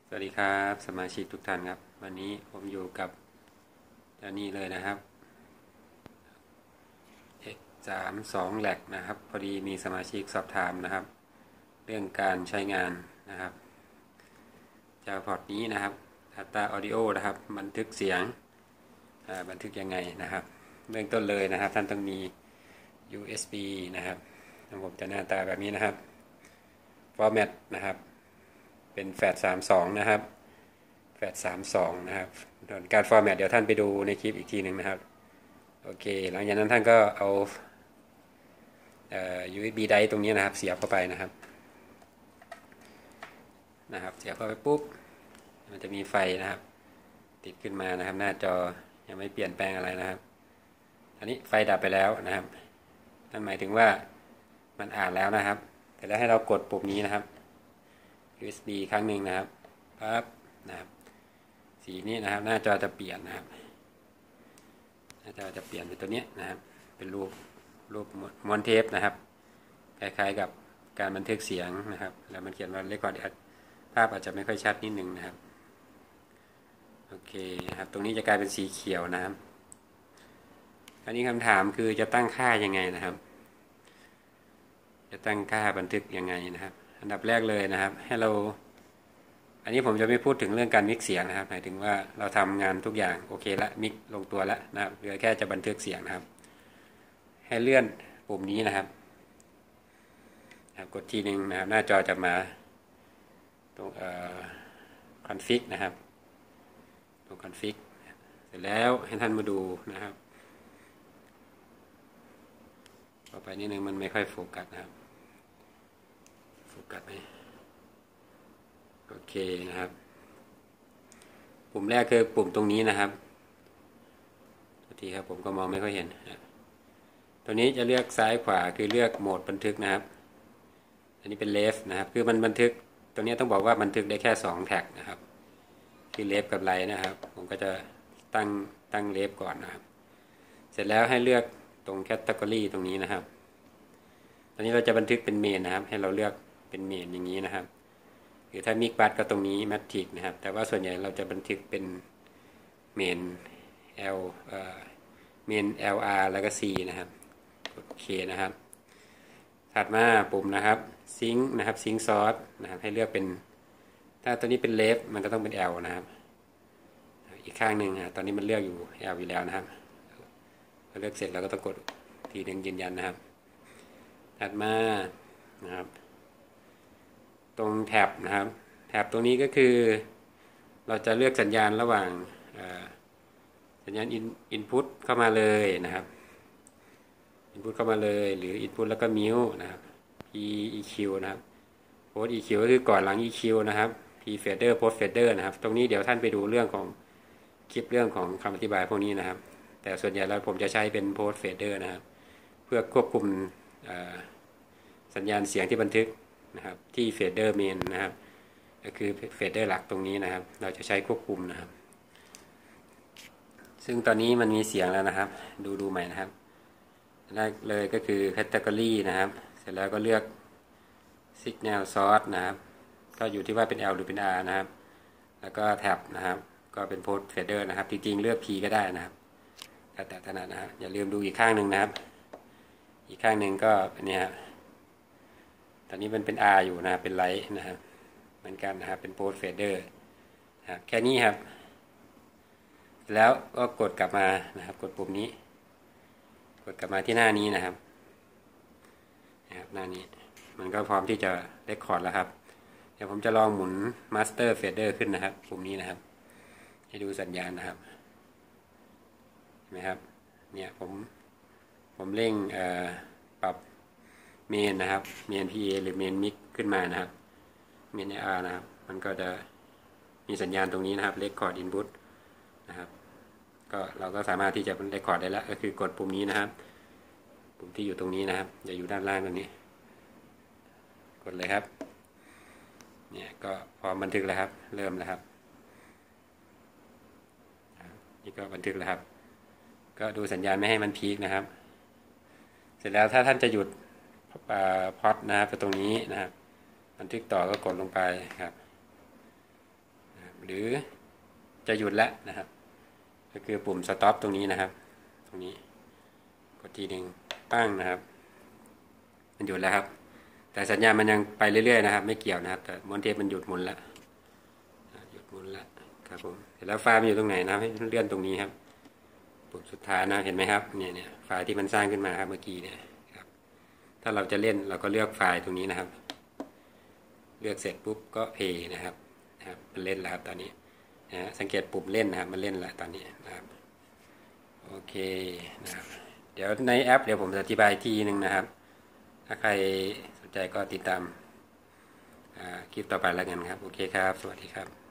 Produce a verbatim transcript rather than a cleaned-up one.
สวัสดีครับสมาชิกทุกท่านครับวันนี้ผมอยู่กับเจ้านี่เลยนะครับ เอ็กซ์ สาม สอง แลกนะครับพอดีมีสมาชิกสอบถามนะครับเรื่องการใช้งานนะครับเจ้าพอร์ตนี้นะครับ Data Audio นะครับบันทึกเสียงบันทึกยังไงนะครับเบื้องต้นเลยนะครับท่านต้องมี ยู เอส บี นะครับผมจะหน้าตาแบบนี้นะครับ Format นะครับเป็น แฟลช สามสิบสอง นะครับแฟลช สามสิบสอง นะครับการ Format เดี๋ยวท่านไปดูในคลิปอีกทีหนึ่งนะครับโอเคหลังจากนั้นท่านก็เอาเอ่อ ยู เอส บี drive ตรงนี้นะครับเสียบเข้าไปนะครับนะครับเสียบเข้าไปปุ๊บมันจะมีไฟนะครับติดขึ้นมานะครับหน้าจอยังไม่เปลี่ยนแปลงอะไรนะครับอันนี้ไฟดับไปแล้วนะครับนั่นหมายถึงว่ามันอ่านแล้วนะครับแต่แล้วให้เรากดปุ่มนี้นะครับ ยู เอส บี ครั้งหนึ่งนะครับปั๊บนะครับสีนี้นะครับหน้าจอจะเปลี่ยนนะครับหน้าจอจะเปลี่ยนเป็นตัวนี้นะครับเป็นรูปรูปม้วนเทปนะครับคล้ายๆกับการบันทึกเสียงนะครับแล้วมันเขียนว่า Record ภาพอาจจะไม่ค่อยชัดนิดนึงนะครับโอเคครับตรงนี้จะกลายเป็นสีเขียวนะครับอันนี้คำถามคือจะตั้งค่ายังไงนะครับจะตั้งค่าบันทึกยังไงนะครับอันดับแรกเลยนะครับให้เราอันนี้ผมจะไม่พูดถึงเรื่องการมิกเสียงนะครับหมายถึงว่าเราทำงานทุกอย่างโอเคละมิกลงตัวแล้วนะครับเหลือแค่จะบันทึกเสียงนะครับให้เลื่อนปุ่มนี้นะครับกดทีหนึ่งนะครับหน้าจอจะมาตรงคอนฟิกนะครับตรงคอนฟิกเสร็จแล้วให้ท่านมาดูนะครับต่อไปนิดนึงมันไม่ค่อยโฟกัสนะครับโฟกัสไหมโอเคนะครับปุ่มแรกคือปุ่มตรงนี้นะครับทุกทีครับผมก็มองไม่ค่อยเห็นตัวนี้จะเลือกซ้ายขวาคือเลือกโหมดบันทึกนะครับอันนี้เป็นเลฟนะครับคือมันบันทึกตัวนี้ต้องบอกว่าบันทึกได้แค่สองแท็กนะครับคือเลฟกับไลท์นะครับผมก็จะตั้งตั้งเลฟก่อนนะครับเสร็จแล้วให้เลือกตรงแคตตากรีตรงนี้นะครับตอนนี้เราจะบันทึกเป็นเมนนะครับให้เราเลือกเป็นเมนอย่างนี้นะครับหรือถ้ามิกบัสก็ตรงนี้แมทริกนะครับแต่ว่าส่วนใหญ่เราจะบันทึกเป็นเมน L เอ่อเมน แอล อาร์ แล้วก็ C นะครับโอเคนะครับถัดมาปุ่มนะครับซิงค์นะครับซิงค์ซอร์สนะครับให้เลือกเป็นถ้าตัวนี้เป็นเลฟมันก็ต้องเป็น L นะครับอีกข้างหนึ่งอ่ะตอนนี้มันเลือกอยู่ L อยู่แล้วนะครับพอเลือกเสร็จเราก็ต้องกดทีหนึ่งยืนยันนะครับถัดมานะครับตรงแท็บนะครับแท็บตรงนี้ก็คือเราจะเลือกสัญญาณระหว่างสัญญาณ input เข้ามาเลยนะครับ input เข้ามาเลยหรือ input แล้วก็ mute นะครับ p eq นะครับ post eq ก็คือก่อนหลัง eq นะครับ p fader post fader นะครับตรงนี้เดี๋ยวท่านไปดูเรื่องของคลิปเรื่องของคำอธิบายพวกนี้นะครับแต่ส่วนใหญ่แล้วผมจะใช้เป็น post fader นะครับเพื่อควบคุมสัญญาณเสียงที่บันทึกนะครับที่ fader main นะครับก็คือ fader หลักตรงนี้นะครับเราจะใช้ควบคุมนะครับซึ่งตอนนี้มันมีเสียงแล้วนะครับดูดูใหม่นะครับแรกเลยก็คือ category นะครับเสร็จแล้วก็เลือก signal source นะครับก็อยู่ที่ว่าเป็น L หรือเป็น R นะครับแล้วก็แท็บนะครับก็เป็น post fader นะครับจริงๆเลือก P ก็ได้นะครับแต่ถนัดนะครับอย่าลืมดูอีกข้างหนึ่งนะครับอีกข้างหนึ่งก็เนี่ยตอนนี้มันเป็น R อยู่นะครับเป็นไลท์นะครับเหมือนกันนะครับเป็น post fader นะครับแค่นี้ครับแล้วก็กดกลับมานะครับกดปุ่มนี้กดกลับมาที่หน้านี้นะครับนะครับหน้านี้มันก็พร้อมที่จะเรคคอร์ดแล้วครับเดี๋ยวผมจะลองหมุน master fader ขึ้นนะครับปุ่มนี้นะครับให้ดูสัญญาณนะครับเห็นไหมครับเนี่ยผมผมเร่งปรับเมนนะครับเมน พี เอ หรือเมนมิกขึ้นมานะครับเมน อาร์ นะครับมันก็จะมีสัญญาณตรงนี้นะครับ record input นะครับก็เราก็สามารถที่จะ record ได้แล้วก็คือกดปุ่มนี้นะครับปุ่มที่อยู่ตรงนี้นะครับอย่าอยู่ด้านล่างตรงนี้กดเลยครับเนี่ยก็พอบันทึกแล้วครับเริ่มแล้วครับนี่ก็บันทึกแล้วครับก็ดูสัญญาณไม่ให้มันพีคนะครับเสร็จแล้วถ้าท่านจะหยุดพอดนะครับตรงนี้นะครับบันทึกต่อก็กดลงไปครับหรือจะหยุดแล้วนะครับก็คือปุ่ม stop ตรงนี้นะครับตรงนี้กดทีหนึ่งปั้งนะครับมันหยุดแล้วครับแต่สัญญาณมันยังไปเรื่อยๆนะครับไม่เกี่ยวนะครับแต่ม้วนเทปมันหยุดหมุนแล้วหยุดหมุนแล้วครับผมเสร็จแล้วไฟล์มันอยู่ตรงไหนนะให้เลื่อนตรงนี้ครับปุ่มสุดท้ายนะเห็นไหมครับเนี่ยเนี่ยไฟล์ที่มันสร้างขึ้นมาครับเมื่อกี้เนี่ยครับถ้าเราจะเล่นเราก็เลือกไฟล์ตรงนี้นะครับเลือกเสร็จปุ๊บก็เพย์นะครับนะครับมันเล่นแล้วครับตอนนี้นะสังเกตปุ่มเล่นนะครับมันเล่นแล้วตอนนี้นะครับโอเคนะครับเดี๋ยวในแอปเดี๋ยวผมจะอธิบายทีนึงนะครับถ้าใครสนใจก็ติดตามคลิปต่อไปแล้วกันครับโอเคครับสวัสดีครับ